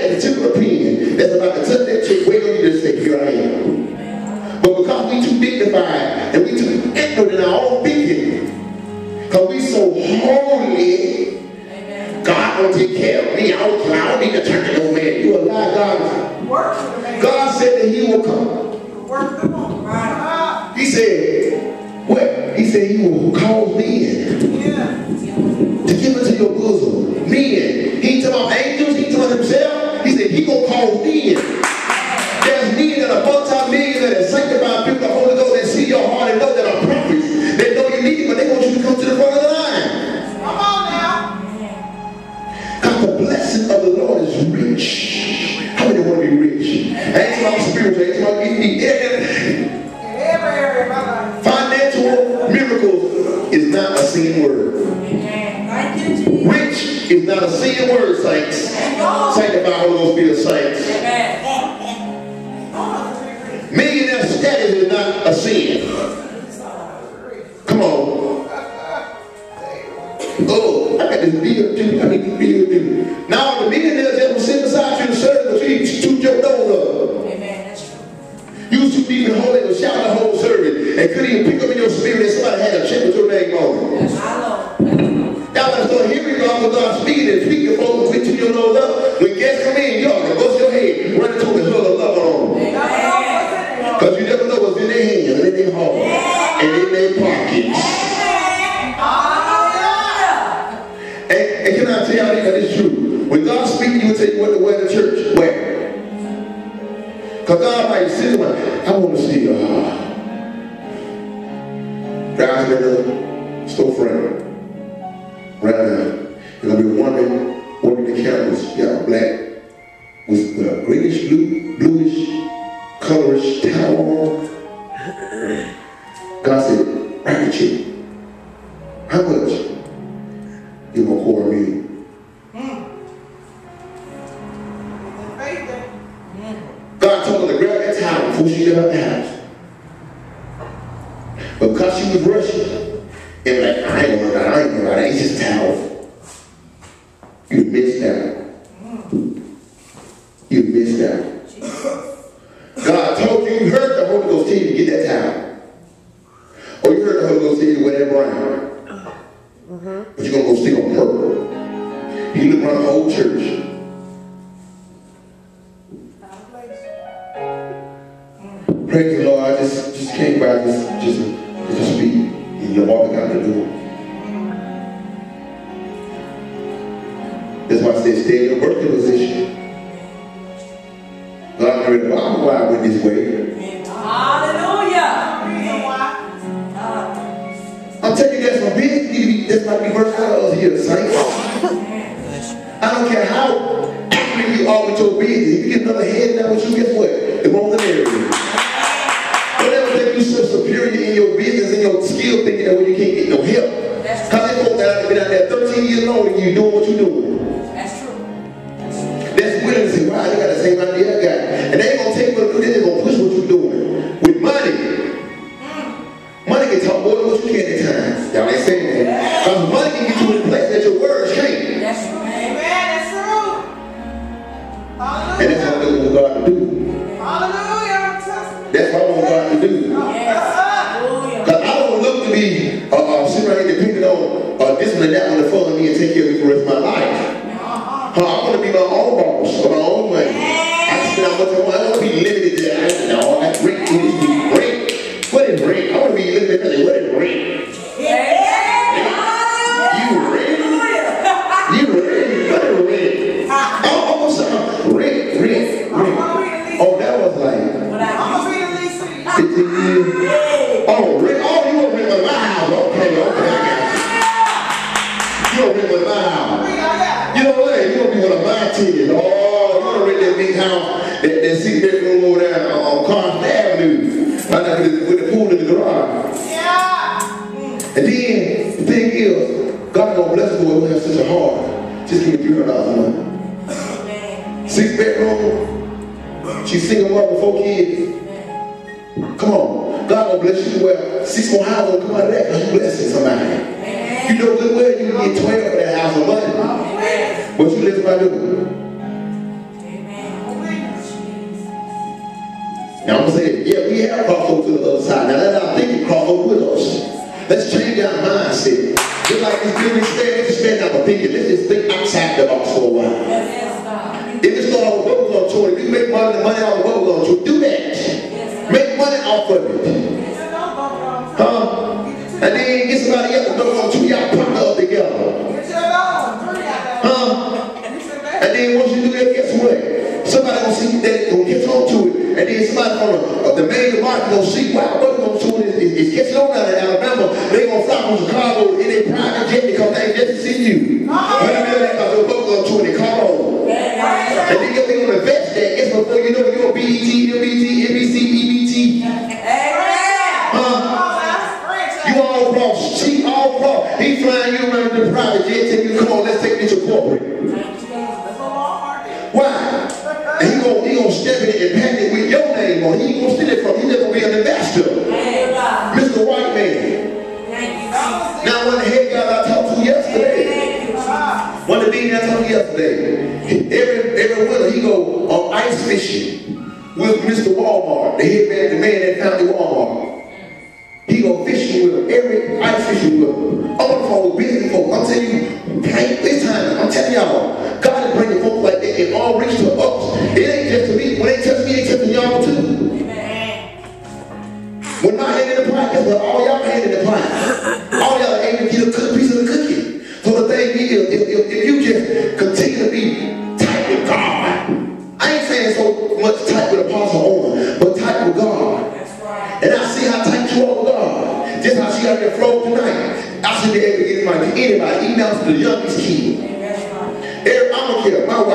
at the tip of the pen that's about to touch that check, wait on you to say, here I am. But because we too dignified and we too ignorant in our own thinking, because we so holy, God will take care of me. I don't need to turn to no man. You allow God. God said that he will come. He said, what? He said he will cause men to give into your bosom. Men. He ain't talking about angels. He ain't talking about himself. He said he gonna cause men. There's men that are multi-million that are sanctified people, the Holy Ghost, that see your heart and know that are prophets. They know you need it, but they want you to come to the front of the line. Come on now. Because the blessing of the Lord is rich. How many want to be rich? I ain't talking about spiritual, I ain't talking about getting Every area of my life. Financial miracles is not a seen word. Rich is not a seen word, saints. Sanctify Holy Ghost be the saints. Millionaire status is not a sin. Come on. Oh, I got this bill too. I need this bill too. Now the millionaires that will sit beside you to serve, but you shoot your nose up. Amen. That's true. You was too deep in the holy and shout the whole service and couldn't even pick up in your spirit that somebody had a check with your name on it. Y'all gotta start hearing God when God speaking and speaking, folks, and quit to your nose up. When guests come in, y'all can bust your head, run into them and hug a love on them. Because you never know what's in their hands, and in their heart, and in their pockets. And can I tell y'all that it's true? When God speaks, He will tell you what to wear to church. Where? Because God might sit there, I want to see guys in the storefront right now. There's going to be a woman working the cameras. She got black with greenish, bluish, colorish towel on. God said, write the check. How much? Give him a $250,000. God told her to grab that towel before she left the house. But because she was rushing, and like, I ain't gonna lie, it's just a towel. You missed out. You missed out. God told you, you heard the Holy Ghost tell you to get that towel. Or you heard the Holy Ghost tell you to wear that brown. But you're going to go stick on purple. You look around the whole church. Praise the Lord. I just came by just to speak. And you're walking out the door. That's why I said stay in your working position. God, I'm why I went this way. Hallelujah. I'm telling you, there's some business that's might be worth out of here, saints. I don't care how accurate you are with your business. If you get another head down with you, guess what? It won't let you. Don't ever think you so superior in your business and your skill thinking that when you can't get no help. Because they folks that have been out there 13 years older than you doing what you're doing. That's true. That's willing to say, wow, they got the same idea I got. And they ain't going to take what you do, they're going to push what you're doing. With money. Money can talk more than what you can at times. Y'all ain't saying that. Because money can get you in a place that your words can't. That's true. Amen. That's true. Hallelujah. And that's what I want God to do. Hallelujah. That's what I want God to do. Because I don't look to be sitting right here depending on this one and that one to fund me and take care of me for the rest of my life. I want to be my own boss, or my own money. I can spend how much I want. I don't want to be limited to that. No, that's great. Great. What is rent? I want to be limited to what is rent? You rent? What is rent? Almost rent. Oh, that was like 15 years. Oh, rent. Oh, you want to rent with my house? Okay, I got you. You want to rent with my house? You know what? You want to be one of my kids. Oh, you want to rent that big house, that 6-bedroom over there on Carson Avenue. With the pool in the garage. Yeah. And then the thing is, God gonna bless the boy who has such a heart. Just give me $300 a month. 6-bedroom. She's single mother, 4 kids. Come on. God gonna bless you well. 6 more houses will come out of that because you blessing somebody. You know good well you can get 12 for that house of money. But you live by doing. Now I'm going to say, yeah, we have crossed over to the other side. Now let our thinking cross over with us. Let's change our mindset. Just like this good let's stand up and thinking. Let's just think outside the box for a while. If it's not all what we're going to do, if you make money out of what we're going to do that. Make money off of it. Huh? And then get somebody else to go on to y'all partner up together. Huh? And then once you do that, guess what? Somebody gonna see that, gonna catch on to it. And then somebody from the main market gonna see, wow, what we're gonna do is catching on down in Alabama. They gonna fly from Chicago in their private jet because they ain't just to see you. What I mean, because they're going to and they call on. And then you're gonna invest that. Guess before you know it, you're BET, MBT, NBC, BBT. You all cross, she all cross. He flying you around in the private jet, and you come on, let's take it to corporate. Why? And he gonna step in it and pack it with your name on. He ain't gonna steal it from. He's just gonna be an investor. Mr. White Man. Now one of the head guys I talked to yesterday. One of the beans I talked to yesterday. Every winter he go on ice fishing with Mr. Walmart, the head man, the man that founded Walmart. He go fishing with him, every ice fishing with him. I'm on the phone with busy folks. I'm telling you, this time, I'm telling y'all, God is bringing folks like that in all reach to us. It ain't just to me. When they touch me, they touching y'all too. When my hand in the pie, guess what? All y'all hand in the pie. All y'all aim to get a piece of the cookie. So the thing is, if you just continue to be tight with God, I ain't saying so much tight with Apostle Owen, but tight with God. And I see how tight you are with God. Just how she out there flow tonight. I should be able to get anybody, even down to the youngest kid. I don't care, my wife.